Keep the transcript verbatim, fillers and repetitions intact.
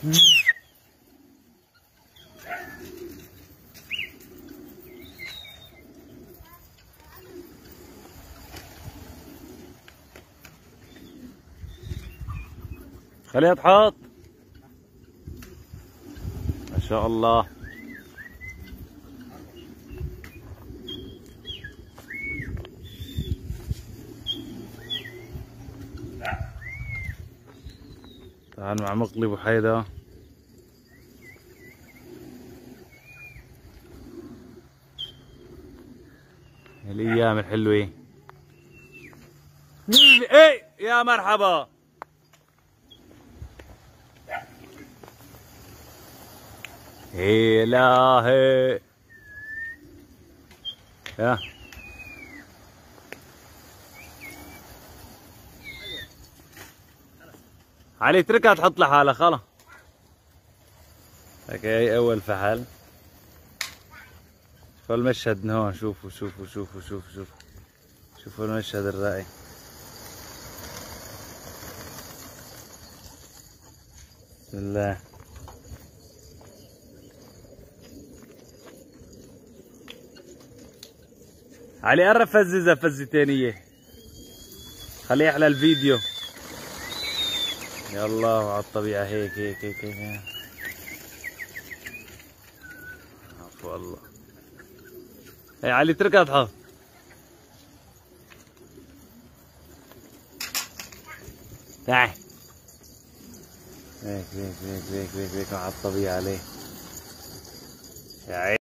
خليها تحط. ما شاء الله. تعال مع مقلب وحيدة. الايام الحلوة. ايه يا مرحبا. إلهي يا علي اتركها تحط لحالها خلاص. هيك هي أول فحل. شوفوا المشهد من هون. شوفوا شوفوا شوفوا شوفوا شوفوا شوفوا المشهد الرائع. بسم الله. علي قرب فززها فزة ثانية. خليه يحلى الفيديو. يا الله على الطبيعة. هيك هيك هيك هيك. عفو الله. هي علي اتركها تحط. تعال. هيك هيك هيك هيك هيك هيك على الطبيعة. ليه؟ يا عيني.